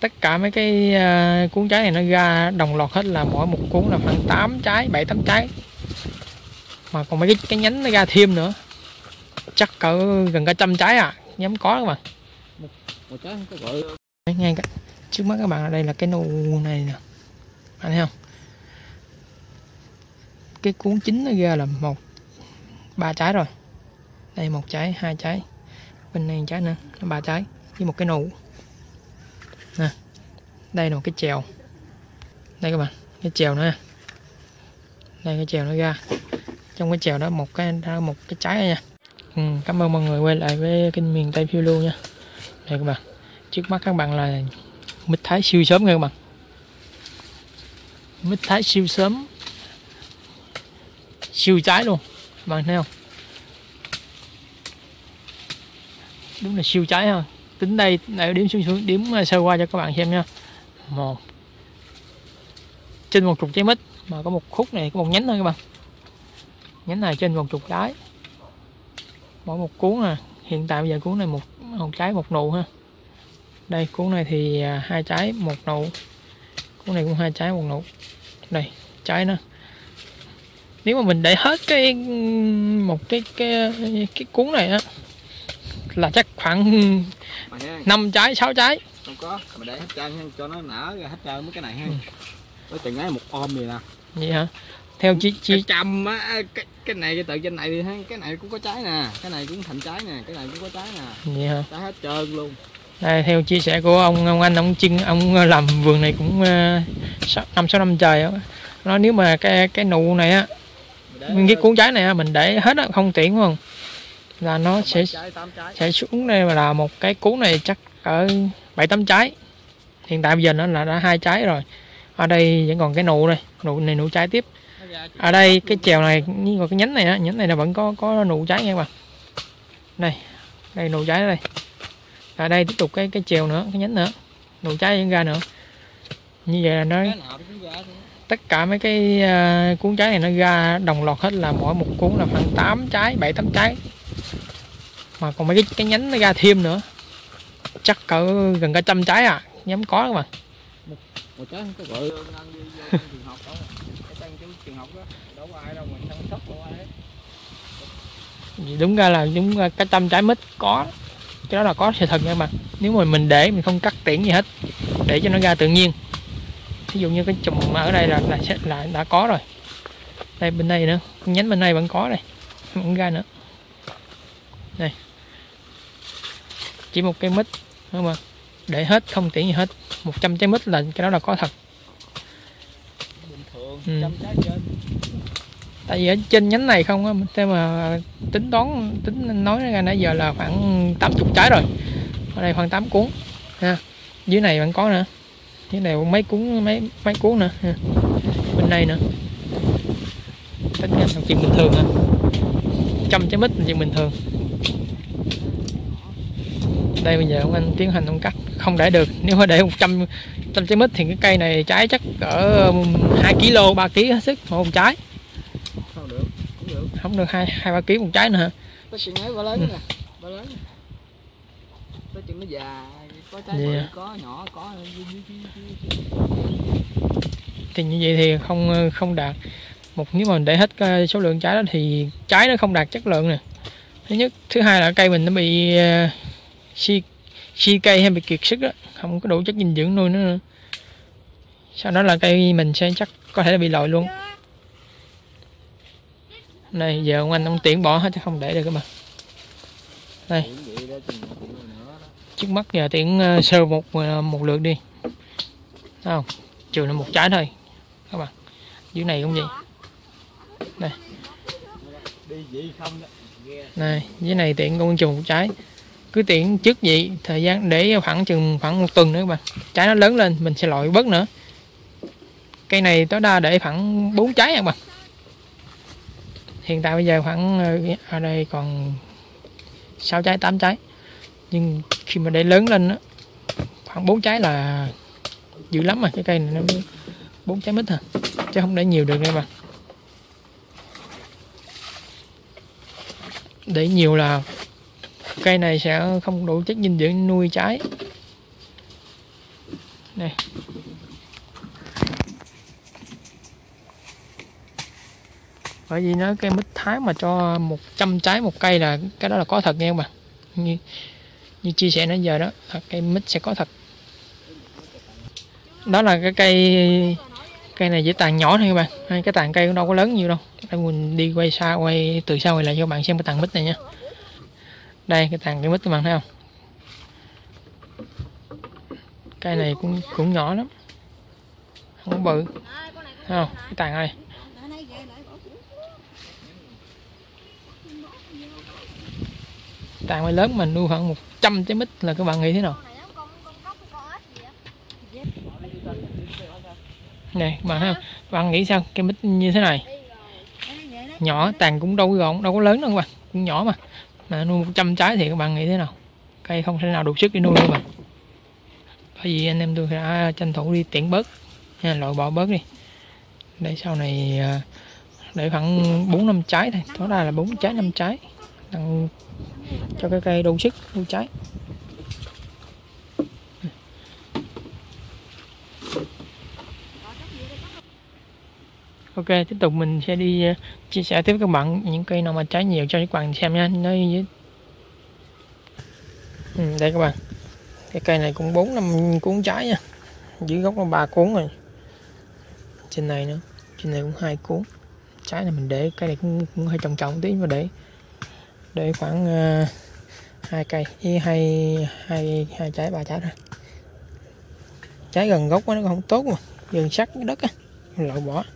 tất cả mấy cái cuốn trái này nó ra đồng loạt hết, là mỗi một cuốn là khoảng 8 trái 7-8 trái, mà còn mấy cái nhánh nó ra thêm nữa, chắc cỡ gần cả 100 trái à, nhắm có các bạn. Một trái không có gọi. Ngay trước mắt các bạn, ở đây là cái nụ này nè, anh thấy không, cái cuốn chính nó ra là 3 trái rồi, đây 1 trái 2 trái, bên này 1 trái nữa, 3 trái với một cái nụ nè. Đây là một cái chèo, đây các bạn, cái chèo nữa, đây cái chèo nó ra, trong cái chèo đó một cái trái này nha. Cảm ơn mọi người quay lại với kênh miền Tây phiêu lưu nha. Đây các bạn, trước mắt các bạn là mít thái siêu sớm nha các bạn, mít thái siêu sớm, siêu trái luôn, các bạn thấy không, đúng là siêu trái ha. Tính đây để điểm xuống điểm sơ qua cho các bạn xem nha. Trên 10 trái mít mà có một khúc này, có một nhánh thôi các bạn, nhánh này trên 10 trái, mỗi một cuốn nè. Hiện tại bây giờ cuốn này một trái 1 nụ ha. Đây cuốn này thì 2 trái 1 nụ, cuốn này cũng 2 trái 1 nụ. Đây trái nữa, nếu mà mình để hết cái cuốn này á là chắc khoảng 5 trái 6 trái. Không có, mà để hết trơn cho nó nở ra hết trơn mấy cái này ha. Có chừng ấy một ôm gì nè. Vậy hả? Theo chi trăm á, cái này cái từ trên này thì cái này cũng có trái nè, cái này cũng thành trái nè, cái này cũng có trái nè. Vậy hả? Trái hết trơn luôn. Đây, theo chia sẻ của ông anh, ông làm vườn này cũng 5-6 năm trời á. Nói nếu mà cái nụ này á, cái cuốn trái này á, mình để hết á, không tiện không? Là nó sẽ xuống đây là một cái cuốn này chắc ở 7-8 trái. Hiện tại bây giờ nó là đã 2 trái rồi. Ở đây vẫn còn cái nụ đây, nụ trái tiếp. Ở đây cái chèo này như còn cái nhánh này á, nhánh này là vẫn có nụ trái nha các bạn. Đây nụ trái đây. Ở đây tiếp tục cái chèo nữa, cái nhánh nữa, nụ trái vẫn ra nữa. Như vậy là nó tất cả mấy cái cuốn trái này nó ra đồng loạt hết, là mỗi một cuốn là khoảng 8 trái 7-8 trái, mà còn mấy cái nhánh nó ra thêm nữa, chắc cỡ gần cả 100 trái à, nhắm có các bạn. Một trái không có gọi ăn đi trường học đó, cái trường học đó đâu có ai đâu mà chăm sóc đâu ai. Đúng ra là cái 100 trái mít có, cái đó là có sự thật nha các bạn. Nếu mà mình để mình không cắt tiễn gì hết, để cho nó ra tự nhiên, ví dụ như cái chùm ở đây là đã có rồi. Đây bên đây nữa, nhánh bên đây vẫn có đây, vẫn ra nữa. Đây chỉ một cây mít đúng không, để hết không tiễn gì hết, 100 trái mít là cái đó là có thật. Bình thường 100 trái trên. Tại vì ở trên nhánh này không á, thế mà tính nói ra nãy giờ là khoảng 80 trái rồi. Ở đây khoảng 8 cuốn ha. Dưới này vẫn có nữa, dưới này mấy cuốn nữa ha. Bên đây nữa, tính ra là chuyện bình thường ha. 100 trái mít là chuyện bình thường. Đây bây giờ ông anh tiến hành ông cắt, không để được, nếu mà để 100 trái mít thì cái cây này trái chắc cỡ 2 kg 3 kg hết sức một trái. Không được 2-3 kg một trái nữa hả? Có chừng ấy ba lớn nè, ba lớn. Có chừng nó già, có trái bự, có nhỏ, có thì như vậy thì không đạt nếu mà để hết số lượng trái đó thì trái nó không đạt chất lượng nè. Thứ nhất, thứ hai là cây mình nó bị si cây hay bị kiệt sức đó, không có đủ chất dinh dưỡng nuôi nữa. Sau đó là cây mình sẽ chắc có thể là bị lòi luôn. Đây giờ ông tiễn bỏ hết chứ không để được các bạn. Đây trước mắt giờ tiễn sơ một lượt đi, thấy không, trừ là 1 trái thôi các bạn. Dưới này cũng vậy. Đây này, dưới này tiễn con trừ 1 trái, cứ tiễn trước vậy, thời gian để khoảng 1 tuần nữa các bạn, trái nó lớn lên mình sẽ loại bớt nữa. Cây này tối đa để khoảng 4 trái các bạn. Hiện tại bây giờ khoảng ở đây còn 6 trái 8 trái, nhưng khi mà để lớn lên đó, khoảng 4 trái là dữ lắm rồi. Cái cây này nó 4 trái mít thôi chứ không để nhiều được nha bạn. Để nhiều là cây này sẽ không đủ chất dinh dưỡng nuôi trái. Này. Bởi vì nó cây mít Thái mà cho 100 trái một cây là cái đó là có thật nha các bạn. Như chia sẻ nãy giờ đó, là cây mít sẽ có thật. Đó là cái cây này chỉ tàn nhỏ thôi các bạn. Cái tàn cây cũng đâu có lớn nhiều đâu. Đây mình đi quay từ xa quay lại cho các bạn xem cái tàn mít này nha. Đây cái tàn cây mít các bạn thấy không? Cây này cũng nhỏ lắm, không có bự, thấy không? Cái tàn này tàn mới lớn mà nuôi khoảng 100 trái mít là các bạn nghĩ thế nào? Này các bạn thấy không? Các bạn nghĩ sao? Cây mít như thế này nhỏ, tàn cũng đâu có gọn, đâu có lớn đâu các bạn, cũng nhỏ mà nuôi 100 trái thì các bạn nghĩ thế nào? Cây không thể nào đủ sức để nuôi các bạn. Bởi vì anh em tôi đã tranh thủ đi tiện bớt, loại bỏ bớt đi để sau này để khoảng 4-5 trái thôi, tối đa là 4 trái 5 trái đặng cho cái cây đủ sức nuôi trái. Ok, tiếp tục mình sẽ đi chia sẻ tiếp với các bạn những cây nào mà trái nhiều cho các bạn xem nha. Đây các bạn, cái cây này cũng 4-5 cuốn trái nha, dưới gốc nó 3 cuốn rồi, trên này nữa, trên này cũng 2 cuốn. Trái này mình để cây này cũng hơi trọng tí, mà để khoảng 2 cây với hai trái 3 trái thôi. Trái gần gốc nó không tốt mà gần sát cái đất á, loại bỏ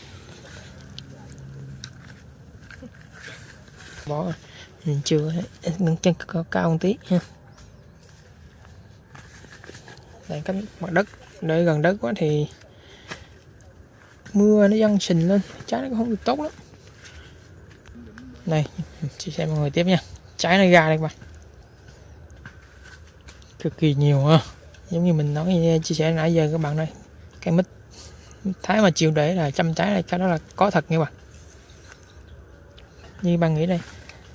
mình chưa nâng chân cao một tí ha. Đây cái mặt đất để gần đất quá thì mưa nó dâng sình lên, trái nó cũng không được tốt lắm. Này chia sẻ mọi người tiếp nha, trái nó ra đây các bạn, cực kỳ nhiều ha. Giống như mình nói chia sẻ nãy giờ các bạn đây, cái mít Thái mà chịu để là 100 trái này, cái đó là có thật nha bạn. Như bạn nghĩ đây,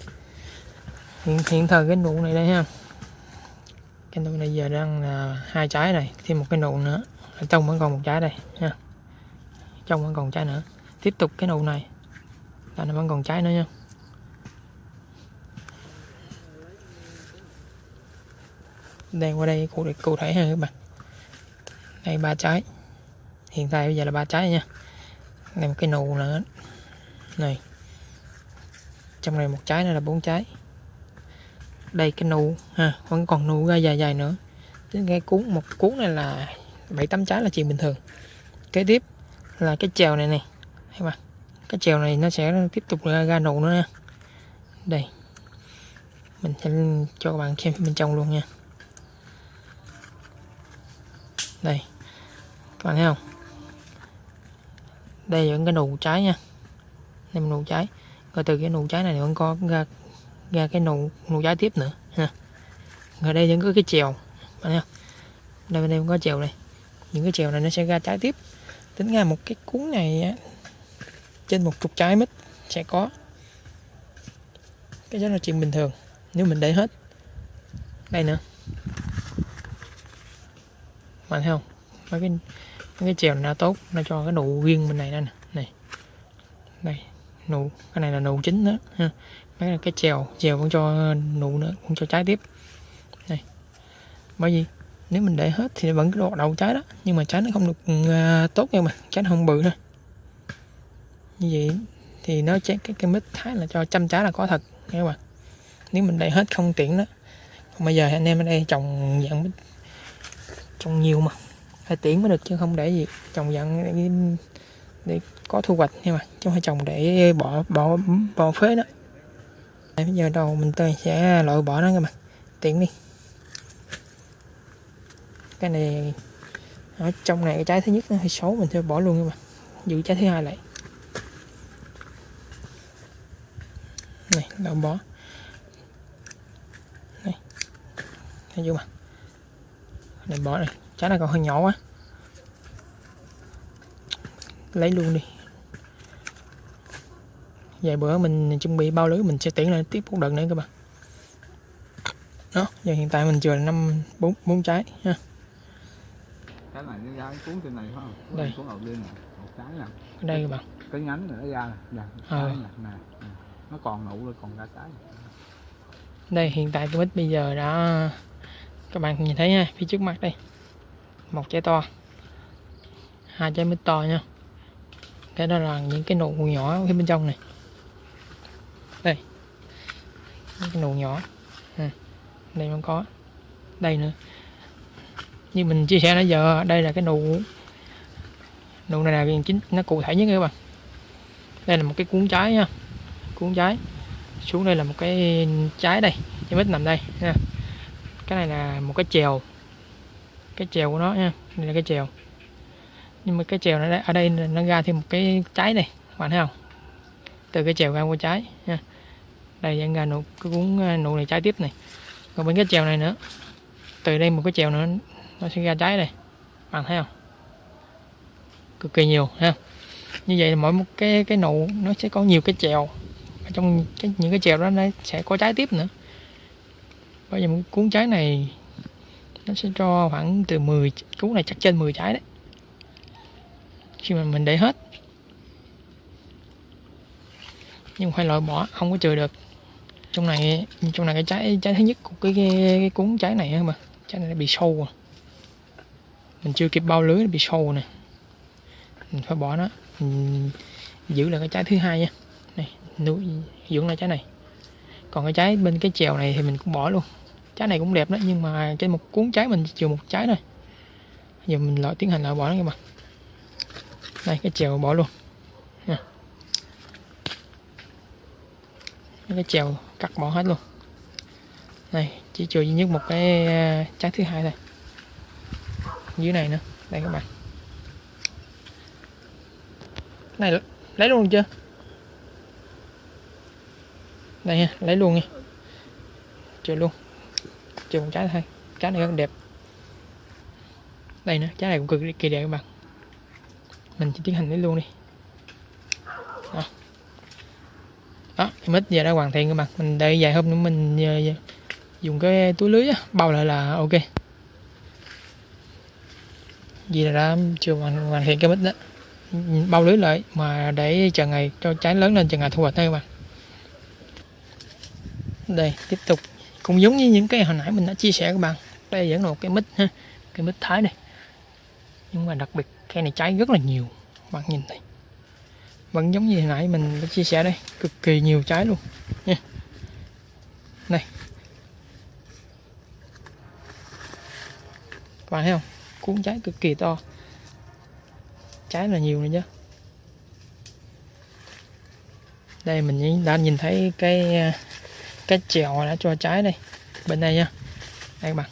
hiện thời cái nụ này đây ha, cái nụ này giờ đang là 2 trái này, thêm một cái nụ nữa, ở trong vẫn còn 1 trái đây ha, trong vẫn còn trái nữa, tiếp tục cái nụ này là nó vẫn còn trái nữa nha. Đây qua đây cụ thể ha các bạn, đây 3 trái, hiện tại bây giờ là 3 trái nha. Đây một cái nụ nữa này, trong này 1 trái nữa là 4 trái. Đây cái nụ ha, vẫn còn nụ ra dài nữa. Cái một cuốn này là 7-8 trái là chuyện bình thường. Kế tiếp là cái chèo này nè, thấy không? Cái chèo này nó sẽ tiếp tục ra nụ nữa nha. Đây mình sẽ cho các bạn xem bên trong luôn nha. Đây các bạn thấy không, đây vẫn cái nụ trái nha, đây một nụ trái, rồi từ cái nụ trái này vẫn có ra cái nụ trái tiếp nữa ha. Rồi đây vẫn có cái chèo, bạn thấy không, đây vẫn có chèo đây, những cái chèo này nó sẽ ra trái tiếp. Tính ra một cái cuốn này á, trên 10 trái mít sẽ có, cái đó là chuyện bình thường nếu mình để hết. Đây nữa, bạn thấy không, mấy cái chèo này nó tốt, nó cho cái nụ riêng bên này nè, này đây nụ, cái này là nụ chính đó ha. Mấy cái chèo vẫn cho nụ nữa, cũng cho trái tiếp này. Bởi vì nếu mình để hết thì vẫn cái đậu trái đó, nhưng mà trái nó không được tốt nha mà, trái nó không bự thôi. Như vậy thì nó cái mít Thái là cho 100 trái là có thật nha các bạn. Nếu mình để hết không tiện đó. Còn bây giờ anh em ở đây trồng dạng mít, trồng nhiều mà phải tiễn mới được, chứ không để gì trồng dạng để có thu hoạch nha mà, chứ không phải trồng để bỏ phế đó. Bây giờ đầu mình sẽ loại bỏ nó các bạn, tiện đi. Cái này ở trong này cái trái thứ nhất nó hơi xấu, mình sẽ bỏ luôn các bạn, giữ trái thứ hai lại. Này loại bỏ này, thấy chưa mà, này bỏ này, trái này còn hơi nhỏ quá, lấy luôn đi. Vài bữa mình chuẩn bị bao lưới, mình sẽ tiễn lại tiếp một đợt nữa các bạn. Đó, giờ hiện tại mình chừa 4 trái ha. Cái này nó ra cái cuốn trên này phải không? Đây. Cuốn đầu tiên này, một trái nè. Ở đây các bạn. Cái nhánh này nó ra nè, trái nè, nó còn nụ rồi, còn ra trái. Đây hiện tại cái mít bây giờ đã, các bạn nhìn thấy nha, phía trước mặt đây, một trái to, hai trái mít to nha. Cái đó là những cái nụ nhỏ phía bên trong này. Đây, những cái nụ nhỏ. Đây nó có, đây nữa. Như mình chia sẻ nãy giờ, đây là cái nụ này là chính nó cụ thể nhất các bạn. Đây là một cái cuốn trái nha, cuốn trái. Xuống đây là một cái trái đây, trái mít nằm đây nha. Cái này là một cái chèo, cái chèo của nó nha, đây là cái chèo. Nhưng mà cái chèo nó ở đây nó ra thêm một cái trái này, các bạn thấy không? Từ cái chèo ra qua trái nha. Đây vẫn ra nụ, cái cuốn nụ này trái tiếp này. Còn bên cái chèo này nữa, từ đây một cái chèo nữa nó sẽ ra trái đây, bạn thấy không? Cực kỳ nhiều ha. Như vậy là mỗi một cái nụ nó sẽ có nhiều cái chèo. Ở trong những cái chèo đó nó sẽ có trái tiếp nữa. Bởi vì một cuốn trái này nó sẽ cho khoảng từ 10, cuốn này chắc trên 10 trái đấy. Khi mà mình để hết, nhưng phải loại bỏ, không có trừ được. Trong này cái trái thứ nhất của cái cuốn trái này mà trái này nó bị sâu rồi. Mình chưa kịp bao lưới nó bị sâu nè, mình phải bỏ nó, mình giữ lại cái trái thứ hai nha. Này, dưỡng lại trái này. Còn cái trái bên cái chèo này thì mình cũng bỏ luôn. Trái này cũng đẹp đó, nhưng mà trên một cuốn trái mình chừa một trái thôi. Giờ mình tiến hành loại bỏ nó các bạn. Đây, cái chèo bỏ luôn nha. Cái chèo cắt bỏ hết luôn. Này, chỉ trừ duy nhất một cái trái thứ hai thôi. Dưới này nữa, đây các bạn. Cái này lấy luôn chưa? Đây ha, lấy luôn nha. Trừ luôn. Trừ một trái thôi. Trái này rất đẹp. Đây nữa, trái này cũng cực kỳ đẹp các bạn. Mình chỉ tiến hành lấy luôn đi. Đó, mít giờ đã hoàn thiện các bạn. Mình đợi vài hôm nữa mình dùng cái túi lưới á, bao lại là ok. Vì là đã chưa hoàn thiện cái mít đó. Bao lưới lại mà để chờ ngày cho trái lớn lên, chờ ngày thu hoạch thôi các bạn. Đây, tiếp tục cũng giống như những cái hồi nãy mình đã chia sẻ các bạn. Đây vẫn là một cái mít ha, cái mít Thái này. Nhưng mà đặc biệt cây này trái rất là nhiều, bạn nhìn thấy. Vẫn giống như hồi nãy mình đã chia sẻ đây, cực kỳ nhiều trái luôn nha. Đây, các bạn thấy không? Cuốn trái cực kỳ to, trái là nhiều này chứ. Đây mình đã nhìn thấy cái chèo đã cho trái đây, bên đây nha. Đây các bạn,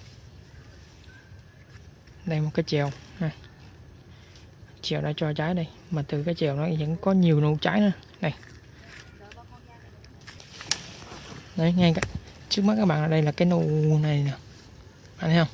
đây một cái chèo ha. Chèo đã cho trái đây, mà từ cái chèo nó vẫn có nhiều nụ trái nữa. Đây, đấy, ngay trước mắt các bạn ở đây là cái nụ này nè, bạn thấy không?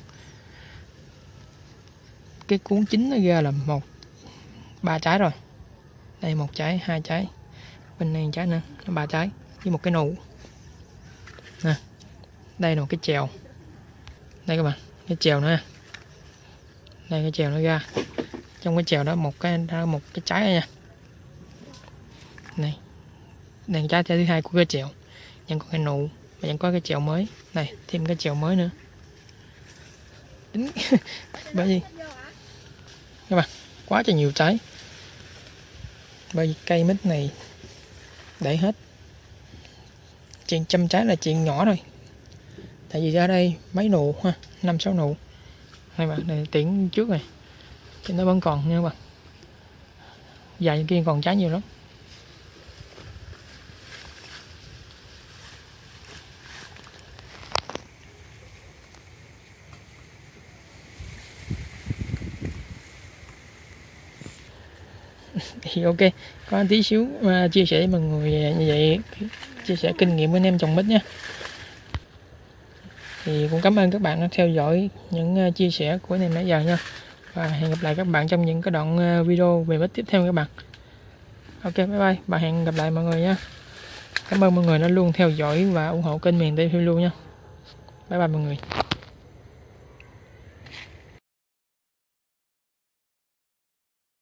Cái cuốn chính nó ra là 3 trái rồi. Đây 1 trái, 2 trái, bên này 1 trái nữa, 3 trái với một cái nụ nè. Đây là một cái chèo, đây các bạn, cái chèo nữa. Đây cái chèo nó ra, trong cái chèo đó một cái trái này nha. Này, đây trái thứ hai của cái chèo, vẫn có cái nụ và vẫn có cái chèo mới. Này, thêm cái chèo mới nữa. Tính bởi vì các bạn, quá trời nhiều trái. Bởi vì cây mít này để hết chuyện trăm trái là chuyện nhỏ rồi. Tại vì ra đây mấy nụ ha, 5-6 nụ. Hai bạn này tiễn trước này thì nó vẫn còn nha các bạn. Dài kia còn trái nhiều lắm. Thì ok, có tí xíu chia sẻ với mọi người như vậy, chia sẻ kinh nghiệm với anh em trồng mít nha. Thì cũng cảm ơn các bạn đã theo dõi những chia sẻ của anh em nãy giờ nha. Và hẹn gặp lại các bạn trong những cái đoạn video về mít tiếp theo các bạn. Ok, bye bye và hẹn gặp lại mọi người nha. Cảm ơn mọi người đã luôn theo dõi và ủng hộ kênh Miền Tây Phiêu Lưu nha. Bye bye mọi người.